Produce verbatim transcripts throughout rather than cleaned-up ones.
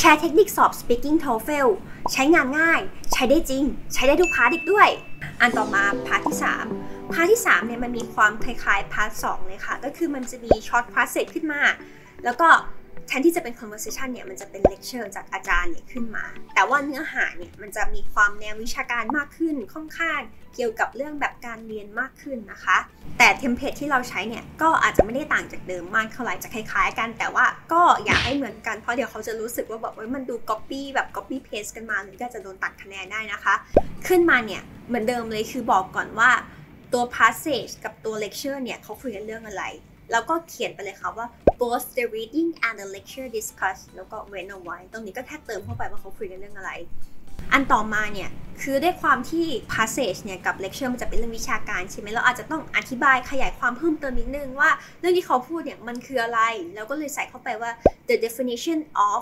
ชร์เทคนิคสอบ Speaking โทเฟล ใช้งานง่ายใช้ได้จริงใช้ได้ทุกพาร์ทอีกด้วยอันต่อมาพาร์ทที่สามพาร์ทที่สามเนี่ยมันมีความคล้ายๆพาร์ทสองเลยค่ะก็คือมันจะมี short passage ขึ้นมาแล้วก็แทนที่จะเป็น conversation เนี่ยมันจะเป็น lecture จากอาจารย์เนี่ยขึ้นมาแต่ว่าเนื้อหาเนี่ยมันจะมีความแนววิชาการมากขึ้นค่อนข้างเกี่ยวกับเรื่องแบบการเรียนมากขึ้นนะคะแต่เทมเพลตที่เราใช้เนี่ยก็อาจจะไม่ได้ต่างจากเดิมมากเท่าไหร่จะคล้ายๆกันแต่ว่าก็อยากให้เหมือนกันเพราะเดี๋ยวเขาจะรู้สึกว่าแบบว่ามันดู copy แบบ copy paste กันมาหรือก็จะโดนตัดคะแนนได้นะคะขึ้นมาเนี่ยเหมือนเดิมเลยคือบอกก่อนว่าตัว passage กับตัว lecture เนี่ยเขาคุยกันเรื่องอะไรแล้วก็เขียนไปเลยค่ะว่า both the reading and the lecture discuss แล้วก็ เว้นเอาไว้ตรงนี้ก็แค่เติมเข้าไปว่าเขาคุยกันเรื่องอะไรอันต่อมาเนี่ยคือด้วยความที่ passage เนี่ยกับ lecture มันจะเป็นเรื่องวิชาการใช่ไหมเราอาจจะต้องอธิบายขยายความเพิ่มเติมนิดนึงว่าเรื่องที่เขาพูดเนี่ยมันคืออะไรแล้วก็เลยใส่เข้าไปว่า the definition of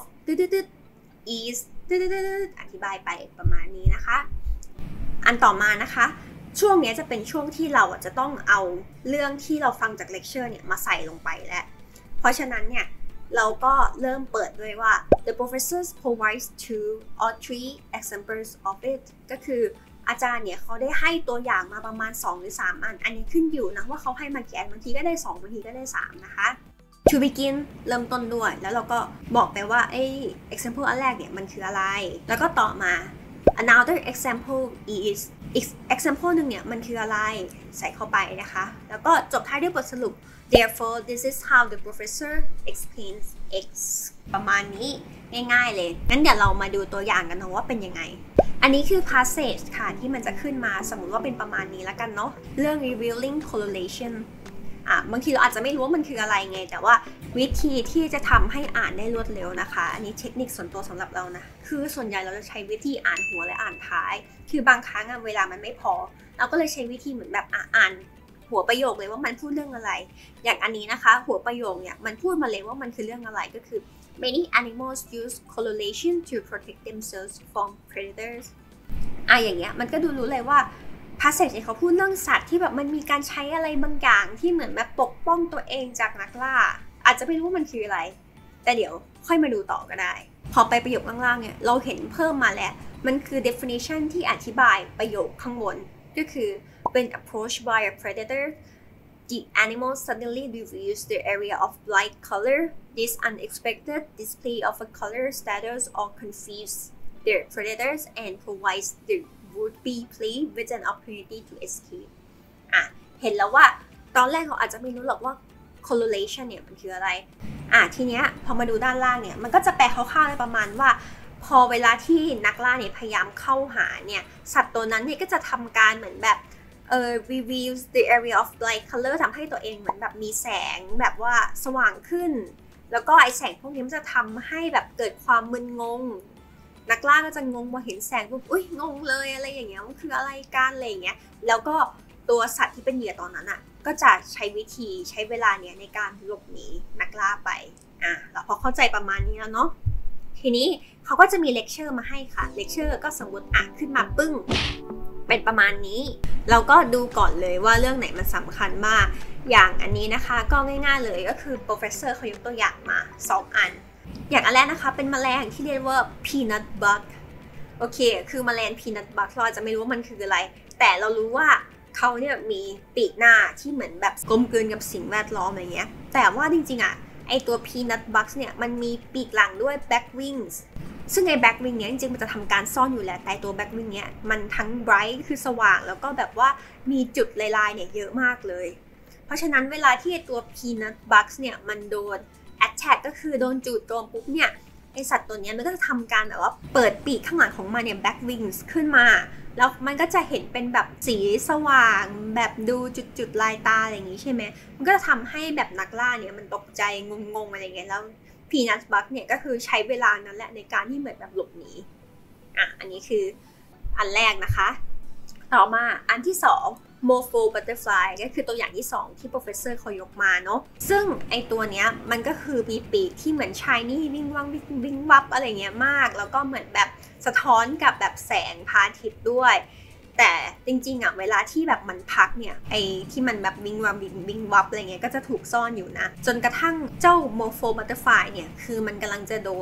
is อธิบายไปประมาณนี้นะคะอันต่อมานะคะช่วงนี้จะเป็นช่วงที่เราจะต้องเอาเรื่องที่เราฟังจากเลคเชอร์เนี่ยมาใส่ลงไปแล้วเพราะฉะนั้นเนี่ยเราก็เริ่มเปิดด้วยว่า the professor provides two or three examples of it ก็คืออาจารย์เนี่ยเขาได้ให้ตัวอย่างมาประมาณสองหรือสามอันอันนี้ขึ้นอยู่นะว่าเขาให้มากี่อันบางทีก็ได้สองบางทีก็ได้สามนะคะ to begin เริ่มต้นด้วยแล้วเราก็บอกไปว่าไอ้ example อันแรกเนี่ยมันคืออะไรแล้วก็ต่อมา another example isอีก example หนึ่งเนี่ยมันคืออะไรใส่เข้าไปนะคะแล้วก็จบท้ายด้วยบทสรุป therefore this is how the professor explains x ประมาณนี้ง่ายๆเลยงั้นเดี๋ยวเรามาดูตัวอย่างกันนะว่าเป็นยังไงอันนี้คือ passage ค่ะที่มันจะขึ้นมาสมมติว่าเป็นประมาณนี้แล้วกันเนาะเรื่อง revealing correlation อ่ะบางทีเราอาจจะไม่รู้ว่ามันคืออะไรไงแต่ว่าวิธีที่จะทำให้อ่านได้รวดเร็วนะคะอันนี้เทคนิคส่วนตัวสำหรับเรานะคือส่วนใหญ่เราจะใช้วิธีอ่านหัวและอ่านท้ายคือบางครั้งเวลามันไม่พอเราก็เลยใช้วิธีเหมือนแบบอ่านหัวประโยคเลยว่ามันพูดเรื่องอะไรอย่างอันนี้นะคะหัวประโยคเนี่ยมันพูดมาเลยว่ามันคือเรื่องอะไรก็คือ many animals use coloration to protect themselves from predators อ่ะอย่างเงี้ยมันก็ดูรู้เลยว่าpassage เขาพูดเรื่องสัตว์ที่แบบมันมีการใช้อะไรบางอย่างที่เหมือนแบบปกป้องตัวเองจากนักล่าอาจจะไม่รู้ว่ามันคืออะไรแต่เดี๋ยวค่อยมาดูต่อก็ได้พอไปประโยคล่างๆเนี่ยเราเห็นเพิ่มมาแล้วมันคือ definition ที่อธิบายประโยคข้างบนก็คือ when approached by a predator the animal suddenly reveals the area of bright color this unexpected display of a color startles or confuses their predators and provides the would be play with an opportunity to escape อ่ะเห็นแล้วว่าตอนแรกเขาอาจจะไม่รู้หรอกว่า correlation เนี่ยมันคืออะไรอ่ะทีเนี้ยพอมาดูด้านล่างเนี่ยมันก็จะแปลคร่าวๆเลยประมาณว่าพอเวลาที่นักล่าเนี่ยพยายามเข้าหาเนี่ยสัตว์ตัวนั้นเนี่ยก็จะทำการเหมือนแบบเอ่อ reveals the area of light color ทำให้ตัวเองเหมือนแบบมีแสงแบบว่าสว่างขึ้นแล้วก็ไอแสงพวกนี้มันจะทำให้แบบเกิดความมึนงงนักล่าก็จะงงพอเห็นแสงปุ๊บอุ้ยงงเลยอะไรอย่างเงี้ยมันคืออะไรกันอะไรอย่างเงี้ยแล้วก็ตัวสัตว์ที่เป็นเหยื่อตอนนั้นอ่ะก็จะใช้วิธีใช้เวลาเนี้ยในการหลบหนีนักล่าไปอ่ะเราพอเข้าใจประมาณนี้แล้วเนาะทีนี้เขาก็จะมีเลคเชอร์มาให้ค่ะเลคเชอร์ก็สมมติอ่ะขึ้นมาปึ้งเป็นประมาณนี้เราก็ดูก่อนเลยว่าเรื่องไหนมันสำคัญมากอย่างอันนี้นะคะก็ง่ายๆเลยก็คือ professor เขายกตัวอย่างมาสองอันอย่างอันแรกนะคะเป็นแมลงที่เรียกว่า peanut bug โอเคคือแมลง peanut bug เราอาจจะไม่รู้ว่ามันคืออะไรแต่เรารู้ว่าเขาเนี่ยมีปีกหน้าที่เหมือนแบบกลมกลืนกับสิ่งแวดล้อมอะไรเงี้ยแต่ว่าจริงๆอ่ะไอตัว peanut bug เนี่ยมันมีปีกหลังด้วย back wings ซึ่งไอ back wing เนี้ยจริงๆมันจะทำการซ่อนอยู่แหละแต่ตัว back wing เนี้ยมันทั้ง bright คือสว่างแล้วก็แบบว่ามีจุดลายๆเนี่ยเยอะมากเลยเพราะฉะนั้นเวลาที่ตัว peanut bug เนี่ยมันโดนattack ก็คือโดนจู่โจมปุ๊บเนี่ยไอสัตว์ตัวนี้มันก็จะทำการแบบว่าเปิดปีกข้างหลังของมันเนี่ย back wings ขึ้นมาแล้วมันก็จะเห็นเป็นแบบสีสว่างแบบดูจุดๆลายตาอะไรอย่างนี้ใช่ไหมมันก็จะทำให้แบบนักล่าเนี่ยมันตกใจงงๆอะไรเงี้ยแล้ว peanut bug เนี่ยก็คือใช้เวลานั้นแหละในการที่เหมือนแบบหลบหนีอ่ะอันนี้คืออันแรกนะคะต่อมาอันที่สองMorpho butterfly ก็คือตัวอย่างที่สองที่ professor เขายกมาเนาะซึ่งไอตัวเนี้ยมันก็คือมีปีกที่เหมือน shiny วิ่งวังวิ่งวับอะไรเงี้ยมากแล้วก็เหมือนแบบสะท้อนกับแบบแสงพระอาทิตย์ด้วยแต่จริงๆอ่ะเวลาที่แบบมันพักเนี่ยไอที่มันแบบวิ่งวับวิ่งวับอะไรเงี้ยก็จะถูกซ่อนอยู่นะจนกระทั่งเจ้า Morpho butterfly เนี่ยคือมันกำลังจะโดน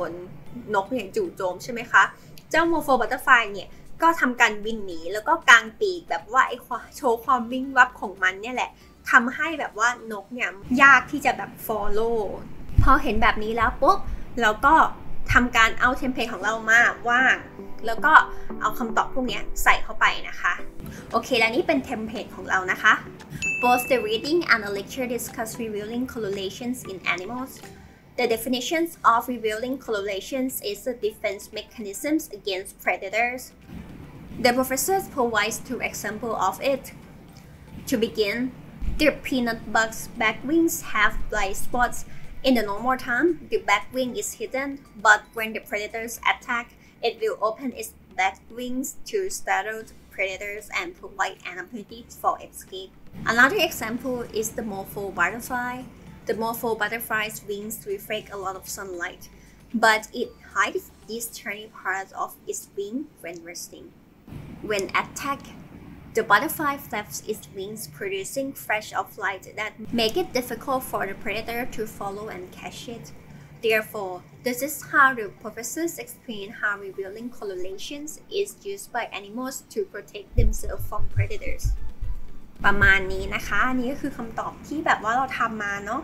นกเนี่ยจู่โจมใช่ไหมคะเจ้าโมโฟบัตเตอร์ไฟเนี่ยก็ทำการบินหนีแล้วก็กางปีกแบบว่าไอ้โชว์ความวิ่งวับของมันเนี่ยแหละทำให้แบบว่านกเนี่ยยากที่จะแบบ follow พอเห็นแบบนี้แล้วปุ๊บเราก็ทำการเอาเทมเพลตของเรามาว่างแล้วก็เอาคำตอบพวกนี้ใส่เข้าไปนะคะโอเคแล้วนี่เป็นเทมเพลตของเรานะคะ Both the reading and the lecture discuss revealing correlations in animals. The definitions of revealing correlations is the defense mechanisms against predators. The professors provides two examples of it. To begin, the peanut bug's back wings have blind spots. In the normal time, the back wing is hidden, but when the predators attack, it will open its back wings to startle predators and provide an opportunity for escape. Another example is the morpho butterfly. The morpho butterfly's wings reflect a lot of sunlight, but it hides these tiny parts of its wing when resting. When attacked, the butterfly flaps its wings, producing flash of light that make it difficult for the predator to follow and catch it. Therefore, this is how the professors explain how revealing correlations is used by animals to protect themselves from predators. ประมาณนี้นะคะอันนี้ก็คือคำตอบที่แบบว่าเราทำมาเนาะ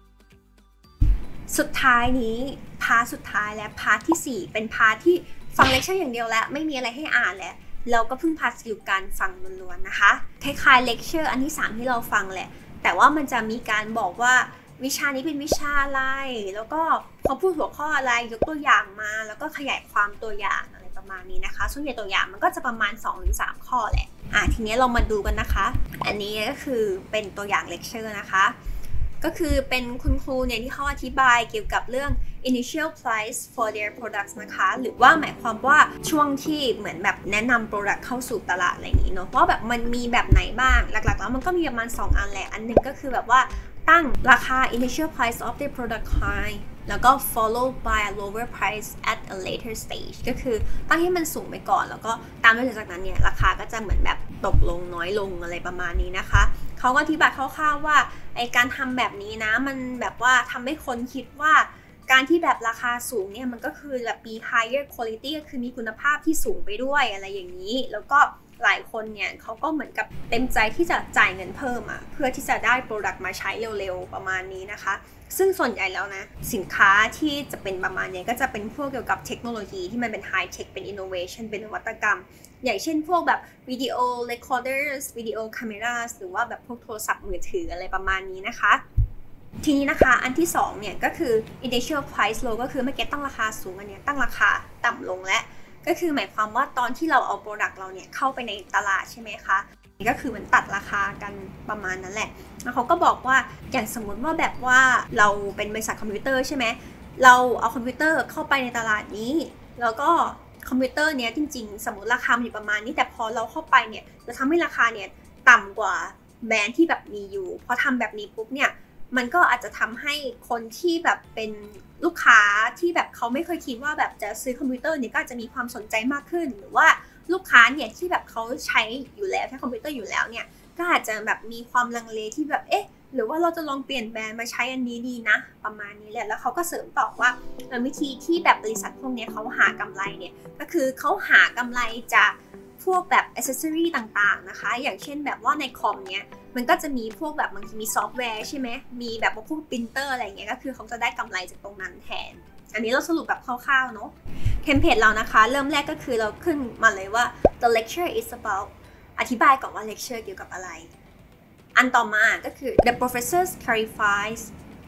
สุดท้ายนี้พาร์ทสุดท้ายและพาร์ทที่สี่เป็นพาร์ทที่ฟังเลคเชอร์อย่างเดียวแล้วไม่มีอะไรให้อ่านแล้วเราก็เพิ่งพาสกิลการฟังล้วนๆนะคะคล้ายๆเลคเชอร์อันที่สามที่เราฟังแหละแต่ว่ามันจะมีการบอกว่าวิชานี้เป็นวิชาอะไรแล้วก็เขาพูดหัวข้ออะไรยกตัวอย่างมาแล้วก็ขยายความตัวอย่างอะไรประมาณนี้นะคะส่วนใหญ่ตัวอย่างมันก็จะประมาณ สองถึงสาม ข้อแหละอ่ะทีนี้เรามาดูกันนะคะอันนี้ก็คือเป็นตัวอย่างเลคเชอร์นะคะก็คือเป็นคุณครูเนี่ยที่เขาอธิบายเกี่ยวกับเรื่อง initial price for their products นะคะหรือว่าหมายความว่าช่วงที่เหมือนแบบแนะนำ product เข้าสู่ตลาดอะไรอย่างนี้เนาะว่าแบบมันมีแบบไหนบ้างหลักๆแล้วมันก็มีประมาณสองอันแหละอันนึงก็คือแบบว่าตั้งราคา initial price of the product high แล้วก็ follow by a lower price at a later stage ก็คือตั้งให้มันสูงไปก่อนแล้วก็ตามด้วยจากนั้นเนี่ยราคาก็จะเหมือนแบบตกลงน้อยลงอะไรประมาณนี้นะคะเขาก็อธิบายคร่าวๆว่าไอการทำแบบนี้นะมันแบบว่าทำให้คนคิดว่าการที่แบบราคาสูงเนี่ยมันก็คือแบบมี higher quality ก็คือมีคุณภาพที่สูงไปด้วยอะไรอย่างนี้แล้วก็หลายคนเนี่ยเขาก็เหมือนกับเต็มใจที่จะจ่ายเงินเพิ่มอ่ะเพื่อที่จะได้ product มาใช้เร็วๆประมาณนี้นะคะซึ่งส่วนใหญ่แล้วนะสินค้าที่จะเป็นประมาณนี้ก็จะเป็นพวกเกี่ยวกับเทคโนโลยีที่มันเป็น high tech เป็น innovation เป็นนวัตกรรมอย่างเช่นพวกแบบวิดีโอ recorders วิดีโอ cameras หรือว่าแบบพวกโทรศัพท์มือถืออะไรประมาณนี้นะคะทีนี้นะคะอันที่สองเนี่ยก็คือ initial price low ก็คือเมื่อกี้ตั้งราคาสูงอันเนี้ยตั้งราคาต่ำลงและก็คือหมายความว่าตอนที่เราเอา product เราเนี่ยเข้าไปในตลาดใช่ไหมคะนี่ก็คือมันตัดราคากันประมาณนั้นแหละแล้วเขาก็บอกว่าอย่างสมมติว่าแบบว่าเราเป็นบริษัทคอมพิวเตอร์ใช่ไหมเราเอาคอมพิวเตอร์เข้าไปในตลาดนี้แล้วก็คอมพิวเตอร์เนี้ยจริงๆสมมติราคาอยู่ประมาณนี้แต่พอเราเข้าไปเนี่ยจะทำให้ราคาเนี่ยต่ำกว่าแบรนด์ที่แบบมีอยู่พอทำแบบนี้ปุ๊บเนี่ยมันก็อาจจะทำให้คนที่แบบเป็นลูกค้าที่แบบเขาไม่เคยคิดว่าแบบจะซื้อคอมพิวเตอร์เนี่ยก็อาจจะมีความสนใจมากขึ้นหรือว่าลูกค้าเนี่ยที่แบบเขาใช้อยู่แล้วใช้คอมพิวเตอร์อยู่แล้วเนี่ยก็อาจจะแบบมีความลังเลที่แบบเอ๊ะหรือว่าเราจะลองเปลี่ยนแบรนด์มาใช้อันนี้ดีนะประมาณนี้แหละแล้วเขาก็เสริมต่อว่าวิธีที่แบบบริษัทพวกนี้เขาหากำไรเนี่ยก็คือเขาหากำไรจากพวกแบบอ c เซสซอรี่ต่างๆนะคะอย่างเช่นแบบว่าในคอมเนี่ยมันก็จะมีพวกแบบบางทีมีซอฟต์แวร์ใช่ไหมมีแบบว่าพวกปรินเตอร์อะไรเงี้ยก็คือเขาจะได้กำไรจากตรงนั้นแทนอันนี้เราสรุปแบบคร่าวๆเนาะเทมเพลตเรานะคะเริ่มแรกก็คือเราขึ้นมาเลยว่า the lecture is about อธิบายก่อนว่า lecture เกี่ยวกับอะไรอันต่อมาก็คือ the professor clarifies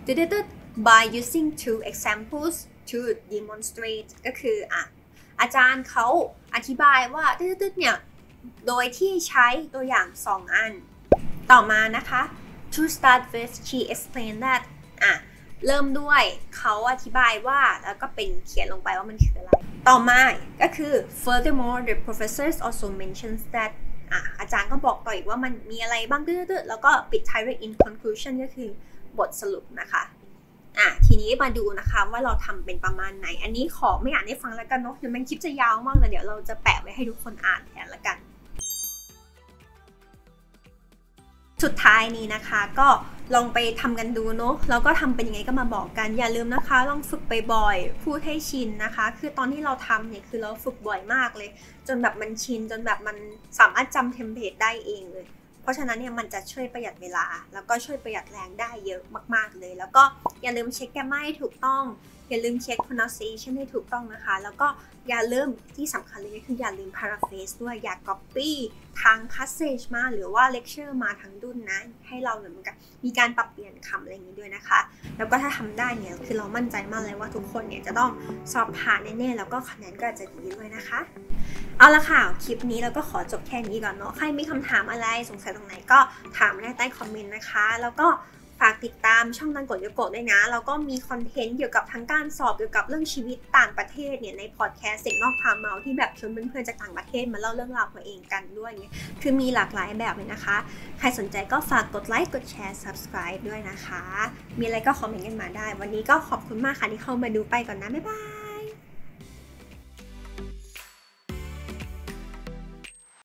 by using two examples to demonstrate ก็คืออ่ะอาจารย์เขาอธิบายว่าตึ๊ดๆเนี่ยโดยที่ใช้ตัวอย่างสองอันต่อมานะคะ to start with she explained that อ่ะเริ่มด้วยเขาอธิบายว่าแล้วก็เป็นเขียนลงไปว่ามันคืออะไรต่อมาก็คือ furthermore the professors also mentions that อ่ะอาจารย์ก็บอกต่ออีกว่ามันมีอะไรบ้างตึ๊ดๆแล้วก็ปิดท้ายด้วย in conclusion ก็คือบทสรุปนะคะอ่ะทีนี้มาดูนะคะว่าเราทำเป็นประมาณไหนอันนี้ขอไม่อ่านให้ฟังแล้วกันเนาะเดี๋ยวมันคลิปจะยาวมากเลยเดี๋ยวเราจะแปะไว้ให้ทุกคนอ่านแทนละกันสุดท้ายนี้นะคะก็ลองไปทำกันดูเนาะแล้วก็ทำเป็นยังไงก็มาบอกกันอย่าลืมนะคะลองฝึกบ่อยๆพูดให้ชินนะคะคือตอนที่เราทำเนี่ยคือเราฝึกบ่อยมากเลยจนแบบมันชินจนแบบมันสามารถจำเทมเพลตได้เองเลยเพราะฉะนั้นเนี่ยมันจะช่วยประหยัดเวลาแล้วก็ช่วยประหยัดแรงได้เยอะมากๆเลยแล้วก็อย่าลืมเช็คแกรมมาให้ถูกต้องอย่าลืมเช็ค pronunciation ให้ถูกต้องนะคะแล้วก็อย่าลืมที่สำคัญเลยคืออย่าลืม paraphrase ด้วยอย่า copy ทาง passage มาหรือว่า lecture มาทั้งดุนนะให้เราเหมือนกันมีการปรับเปลี่ยนคำอะไรอย่างนี้ด้วยนะคะแล้วก็ถ้าทำได้เนี่ยคือเรามั่นใจมากเลยว่าทุกคนเนี่ยจะต้องสอบผ่านแน่ๆแล้วก็คะแนนก็จะดีด้วยนะคะเอาละค่ะคลิปนี้เราก็ขอจบแค่นี้ก่อนเนาะใครมีคำถามอะไรสงสัยตรงไหนก็ถามได้ใต้คอมเมนต์นะคะแล้วก็ฝากติดตามช่องดังกดโยโกะด้วยนะแล้วก็มีคอนเทนต์เกี่ยวกับทั้งการสอบเกี่ยวกับเรื่องชีวิตต่างประเทศเนี่ยในพอดแคสต์เสียงนอกพาเมาที่แบบชวนเพื่อนๆจากต่างประเทศมาเล่าเรื่องราวตัวเองกันด้วยเนี่ยคือมีหลากหลายแบบเลยนะคะใครสนใจก็ฝากกดไลค์กดแชร์ subscribe ด้วยนะคะมีอะไรก็คอมเมนต์กันมาได้วันนี้ก็ขอบคุณมากค่ะที่เข้ามาดูไปก่อนนะบ๊ายบาย